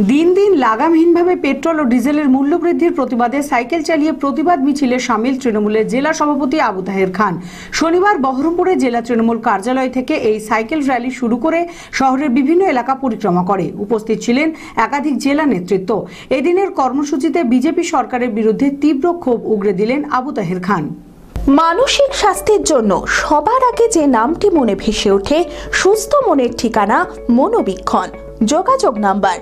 দিন দিন লাগামহীনভাবে পেট্রোল ও ডিজেলের মূল্য বৃদ্ধির প্রতিবাদে সাইকেল চালিয়ে প্রতিবাদ মিছিলে সামিল তৃণমূলের জেলা সভাপতি আবু তাহের খান। শনিবার বহরমপুরে জেলা তৃণমূল কার্যালয় থেকে এই সাইকেল র্যালি শুরু করে শহরের বিভিন্ন এলাকা পরিক্রমা করে। উপস্থিত ছিলেন একাধিক জেলা নেতৃত্ব। এদিনের কর্মসূচিতে বিজেপি সরকারের বিরুদ্ধে তীব্র ক্ষোভ উগরে দিলেন আবু তাহের খান। মানসিক স্বাস্থ্যের জন্য সবার আগে যে নামটি মনে ভেসে ওঠে, সুস্থ মনের ঠিকানা মনোবীক্ষণ। যোগাযোগ নাম্বার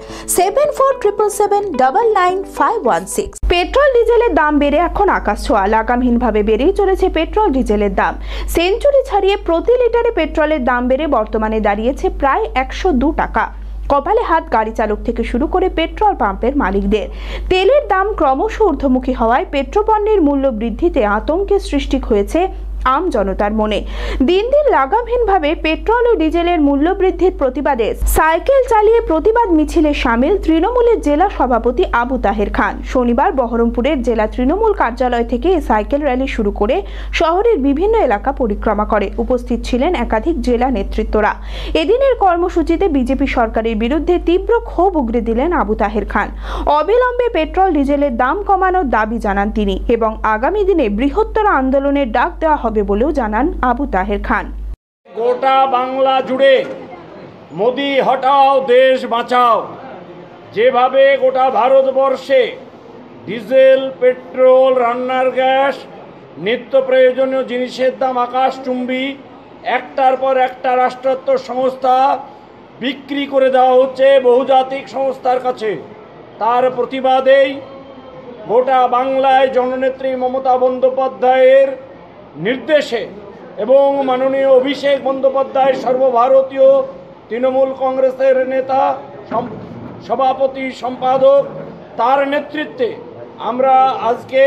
7477799516। পেট্রোল ডিজেলের দাম বেড়ে এখন আকাশ ছোঁয়া। লাগামহীনভাবে বেড়েই চলেছে পেট্রোল ডিজেলের দাম। সেঞ্চুরি ছাড়িয়ে প্রতি লিটারে পেট্রোলের দাম বেড়ে বর্তমানে দাঁড়িয়েছে প্রায় 102 টাকা। কপালে হাত গাড়ি চালক থেকে শুরু করে পেট্রোল পাম্পের মালিকদের। তেলের দাম ক্রমশ ঊর্ধ্বমুখী হওয়ায় পেট্রোপণ্যের মূল্য বৃদ্ধিতে আতঙ্কের সৃষ্টি হয়েছে আম জনতার মনে। দিন দিন লাগামহীনভাবে পেট্রোল ও ডিজেলের মূল্য বৃদ্ধির প্রতিবাদে সাইকেল চালিয়ে প্রতিবাদ মিছিলে সামিল তৃণমূলের জেলা সভাপতি আবু তাহের খান। শনিবার বহরমপুরের জেলা তৃণমূল কার্যালয় থেকে এই সাইকেল র্যালি শুরু করে শহরের বিভিন্ন এলাকা পরিক্রমা করে। উপস্থিত ছিলেন একাধিক জেলা নেতৃত্বরা। এদিনের কর্মসূচিতে বিজেপি সরকারের বিরুদ্ধে তীব্র ক্ষোভ উগরে দিলেন আবু তাহের খান। অবিলম্বে পেট্রোল ডিজেলের দাম কমানোর দাবি জানান তিনি এবং আগামী দিনে বৃহত্তর আন্দোলনের ডাক দেওয়া হবে বলেও জানান আবু তাহের খান। গোটা বাংলা জুড়ে মোদি হটাও দেশ বাঁচাও যেভাবে গোটা ভারতবর্ষে ডিজেল, পেট্রোল, রান্নার গ্যাস, নিত্য প্রয়োজনীয় জিনিসের দাম আকাশচুম্বী, একটার পর একটা রাষ্ট্রায়ত্ত সংস্থা বিক্রি করে দেওয়া হচ্ছে বহুজাতিক সংস্থার কাছে। তার প্রতিবাদেই গোটা বাংলায় জননেত্রী মমতা বন্দ্যোপাধ্যায়ের নির্দেশে এবং মাননীয় অভিষেক বন্দ্যোপাধ্যায় সর্বভারতীয় তৃণমূল কংগ্রেসের নেতা, সভাপতি, সম্পাদক, তার নেতৃত্বে আমরা আজকে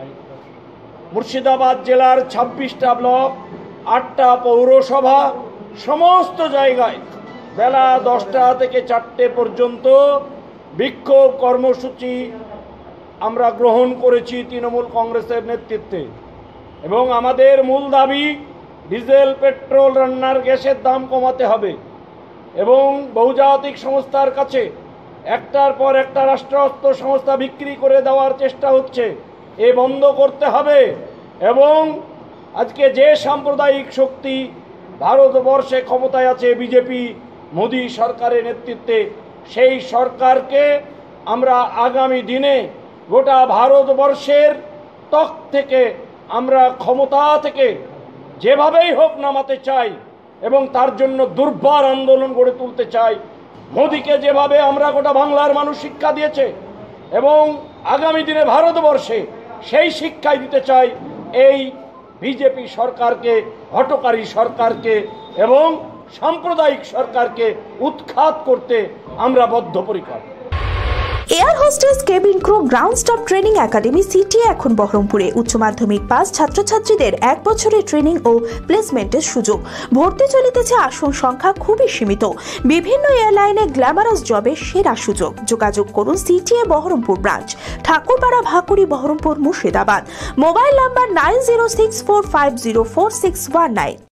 মুর্শিদাবাদ জেলার 26টা ব্লক, 8টা পৌরসভা, সমস্ত জায়গায় বেলা 10টা থেকে 4টে পর্যন্ত বিক্ষোভ কর্মসূচি আমরা গ্রহণ করেছি তৃণমূল কংগ্রেসের নেতৃত্বে। এবং আমাদের মূল দাবি ডিজেল, পেট্রোল, রান্নার গ্যাসের দাম কমাতে হবে এবং বহুজাতিক সংস্থার কাছে একটার পর একটা রাষ্ট্রায়ত্ত সংস্থা বিক্রি করে দেওয়ার চেষ্টা হচ্ছে, এ বন্ধ করতে হবে। এবং আজকে যে সাম্প্রদায়িক শক্তি ভারতবর্ষে ক্ষমতায় আছে বিজেপি, মোদি সরকারের নেতৃত্বে, সেই সরকারকে আমরা আগামী দিনে গোটা ভারতবর্ষের ত্বক থেকে আমরা ক্ষমতা থেকে যেভাবেই হোক নামাতে চাই এবং তার জন্য দুর্বার আন্দোলন গড়ে তুলতে চাই। মোদিকে যেভাবে আমরা গোটা বাংলার মানুষ শিক্ষা দিয়েছে এবং আগামী দিনে ভারতবর্ষে সেই শিক্ষাই দিতে চাই এই বিজেপি সরকারকে, হঠকারী সরকারকে এবং সাম্প্রদায়িক সরকারকে উৎখাত করতে আমরা বদ্ধপরিকর। Air hostess, cabin crew, ground staff training academy CTA এখন বহরমপুরে। উচ্চ মাধ্যমিক পাস ছাত্রছাত্রীদের 1 বছরের ট্রেনিং ও প্লেসমেন্টের সুযোগ। ভর্তি চলিতেছে, আসন সংখ্যা খুবই সীমিত। বিভিন্ন এয়ারলাইনে গ্ল্যামারাস জবে সেরা সুযোগ। যোগাযোগ করুন CTA Berhampore branch, Thakurpara, Bhakuri, Berhampore, Murshidabad. Mobile number 9064504619।